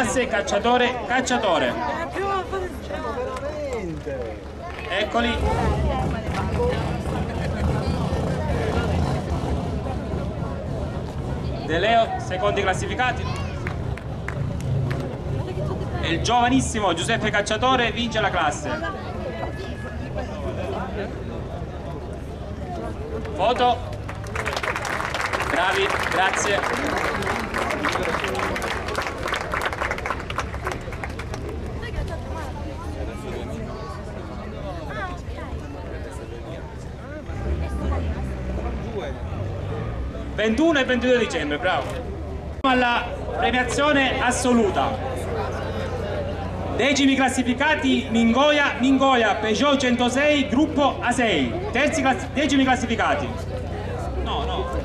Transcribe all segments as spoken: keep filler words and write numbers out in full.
classe cacciatore cacciatore. Eccoli. De Leo, secondi classificati. E il giovanissimo Giuseppe Cacciatore vince la classe. Foto. Bravi, grazie. ventuno e ventidue dicembre, bravo. Alla premiazione assoluta. Decimi classificati Mingoia, Mingoia, Peugeot centosei, gruppo A sei. Terzi classi decimi classificati. No, no.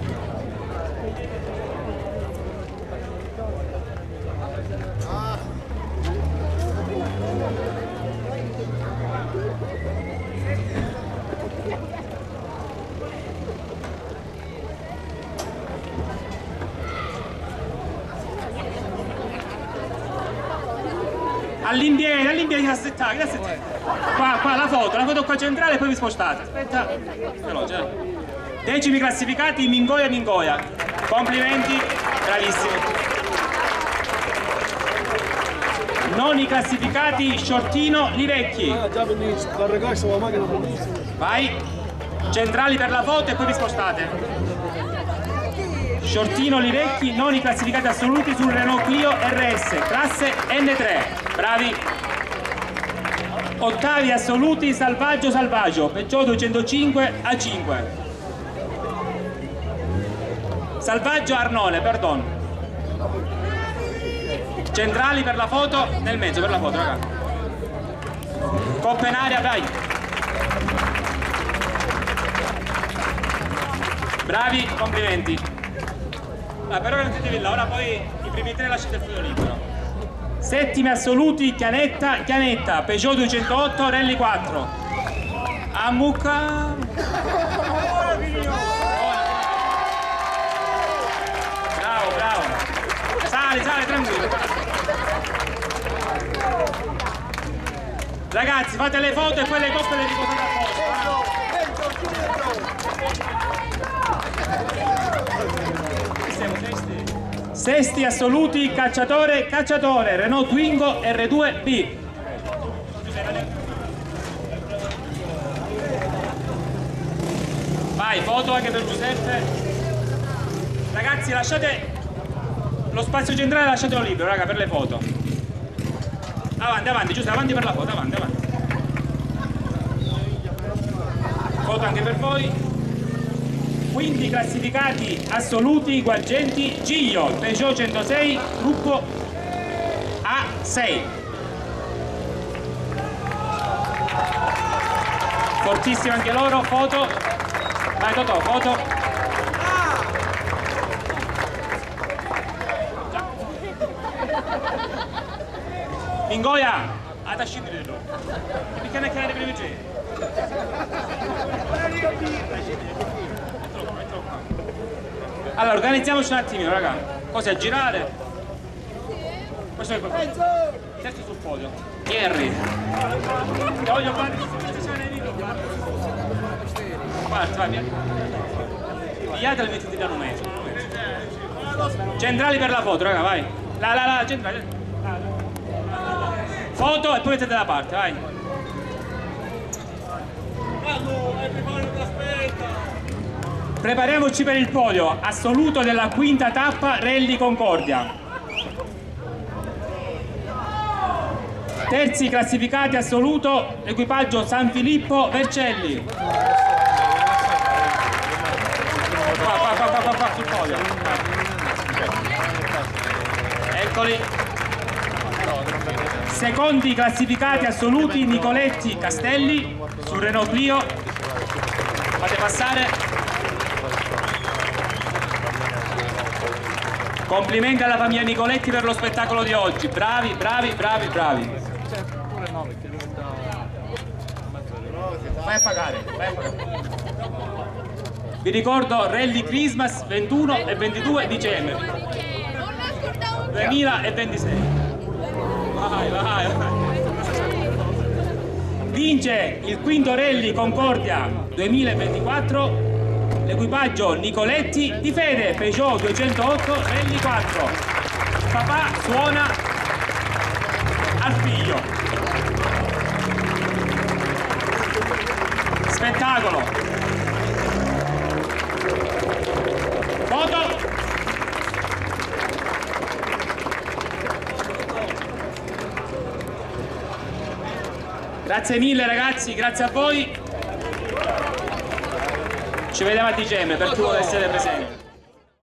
All'indietro, all'indietro, aspettate, aspettate. Qua, qua la foto, la foto qua centrale e poi vi spostate. Aspetta. Veloce, eh. Decimi classificati Mingoia, Mingoia. Complimenti, bravissimi. Noni classificati Shortino, Livecchi. Ah, già benissimo, dal ragazzo la macchina benissimo. Vai. Centrali per la foto e poi vi spostate. Shortino, Livecchi, noni classificati assoluti sul Renault Clio R S, classe N tre. Bravi. Ottavi assoluti Salvaggio, Salvaggio, Peugeot duecentocinque A cinque. Salvaggio Arnone, perdon. Centrali per la foto, nel mezzo per la foto, raga. Coppa in aria, vai. Bravi, complimenti. Ah, però non siete là, ora poi i primi tre lasciate il filo libero. Settimi assoluti Chianetta, Chianetta, Peugeot duecentootto, Rally quattro. Amuca. Bravo, bravo. Sali, sali, tranquillo. Ragazzi, fate le foto e poi le coppe le riposate a posto. Sesti assoluti Cacciatore, Cacciatore, Renault Twingo R due B. Vai, foto anche per Giuseppe. Ragazzi, lasciate lo spazio centrale, lasciatelo libero, raga, per le foto. Avanti, avanti, Giuseppe, avanti per la foto, avanti, avanti. Foto anche per voi. Quindi classificati assoluti guargenti Giglio, Peugeot centosei, gruppo A sei. Fortissimo anche loro, foto. Vai Totò, foto. Mingoia, ad ascendere. Perché ne chiede prima gente? Allora, organizziamoci un attimino, raga. Cosa a girare? Questo è il terzo sul podio. Thierry. Voglio fare guarda, vai, via. Pigliatelo e mettete da un metro. Centrali per la foto, raga, vai. La la la, centrali. Foto e poi mettete da parte, vai. Prepariamoci per il podio assoluto della quinta tappa Rally Concordia. Terzi classificati assoluto equipaggio San Filippo Vercelli. Qua, qua, qua, qua, qua, sul podio. Eccoli. Secondi classificati assoluti Nicoletti Castelli sul Renault Clio. Fate passare. Complimenti alla famiglia Nicoletti per lo spettacolo di oggi, bravi, bravi, bravi, bravi. Vai a pagare, vai a pagare. Vi ricordo Rally Christmas ventuno e ventidue dicembre duemilaventisei. Vai, vai, vai. Vince il quinto Rally Concordia duemilaventiquattro l'equipaggio Nicoletti di Fede Peugeot duecentootto Rally quattro. Papà suona al figlio. Spettacolo. Foto. Grazie mille ragazzi, grazie a voi. Ci vediamo a dicembre per chi vuole essere presente.